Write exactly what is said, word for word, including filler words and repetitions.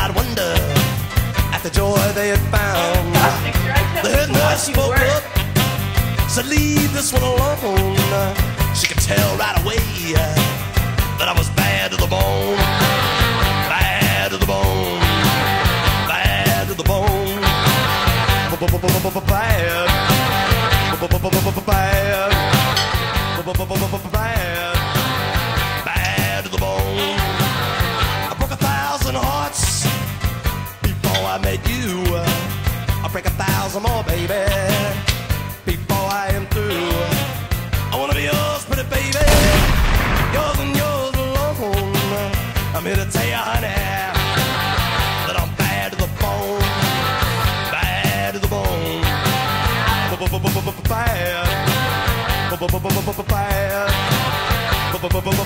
I'd wonder at the joy they had found. The head nurse spoke up, said leave this one alone. She could tell right away that I was bad to the bone. Bad to the bone. Bad to the bone. Bad. Bad. Bad. Bad to the bone. I broke a thousand hearts before I met you. I'll break a thousand more, baby, before I am through. I wanna be yours, pretty baby, yours and yours alone. I'm here to tell you, honey, that I'm bad to the bone. Bad to the bone. Bad. Bad.